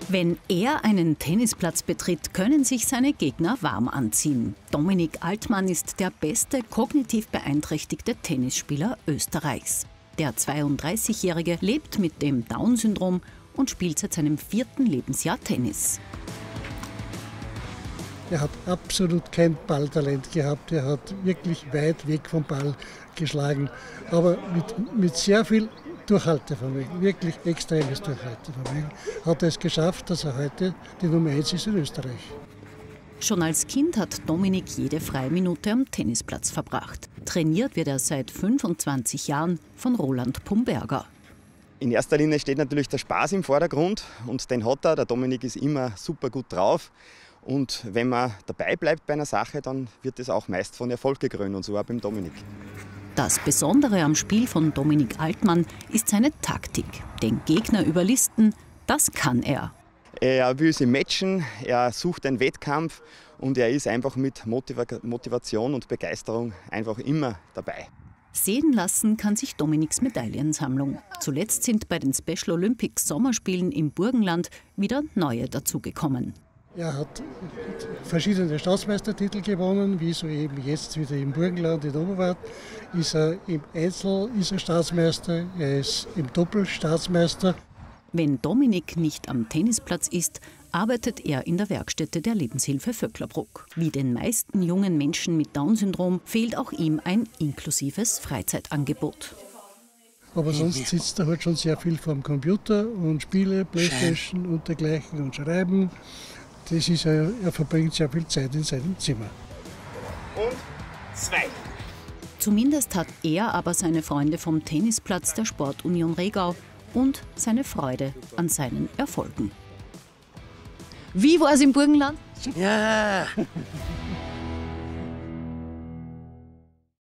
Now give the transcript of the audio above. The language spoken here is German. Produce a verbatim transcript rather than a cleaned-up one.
Wenn er einen Tennisplatz betritt, können sich seine Gegner warm anziehen. Dominik Altmann ist der beste kognitiv beeinträchtigte Tennisspieler Österreichs. Der zweiunddreißigjährige lebt mit dem Down-Syndrom und spielt seit seinem vierten Lebensjahr Tennis. Er hat absolut kein Balltalent gehabt. Er hat wirklich weit weg vom Ball geschlagen. Aber mit, mit sehr viel Durchhaltevermögen, wirklich extremes Durchhaltevermögen, hat er es geschafft, dass er heute die Nummer eins ist in Österreich. Schon als Kind hat Dominik jede freie Minute am Tennisplatz verbracht. Trainiert wird er seit fünfundzwanzig Jahren von Roland Pumberger. In erster Linie steht natürlich der Spaß im Vordergrund und den hat er. Der Dominik ist immer super gut drauf. Und wenn man dabei bleibt bei einer Sache, dann wird es auch meist von Erfolg gekrönt, und so auch beim Dominik. Das Besondere am Spiel von Dominik Altmann ist seine Taktik. Den Gegner überlisten, das kann er. Er will sie matchen, er sucht einen Wettkampf und er ist einfach mit Motiva- Motivation und Begeisterung einfach immer dabei. Sehen lassen kann sich Dominiks Medaillensammlung. Zuletzt sind bei den Special Olympics Sommerspielen im Burgenland wieder neue dazugekommen. Er hat verschiedene Staatsmeistertitel gewonnen, wie so eben jetzt wieder im Burgenland in Oberwart. Ist er im Einzel ist er Staatsmeister, er ist im Doppel Staatsmeister. Wenn Dominik nicht am Tennisplatz ist, arbeitet er in der Werkstätte der Lebenshilfe Vöcklerbruck. Wie den meisten jungen Menschen mit Down-Syndrom fehlt auch ihm ein inklusives Freizeitangebot. Aber sonst sitzt er halt schon sehr viel vor dem Computer und Spiele, Playstation und dergleichen und Schreiben. Das ist, er, er verbringt sehr viel Zeit in seinem Zimmer. Und zwei. Zumindest hat er aber seine Freunde vom Tennisplatz der Sportunion Regau und seine Freude an seinen Erfolgen. Wie war es im Burgenland? Ja!